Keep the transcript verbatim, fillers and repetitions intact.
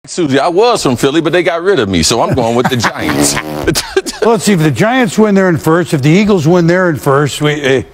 Susie, I was from Philly, but they got rid of me, so I'm going with the Giants. Well, let's see if the Giants win there in first. If the Eagles win there in first, we. Uh,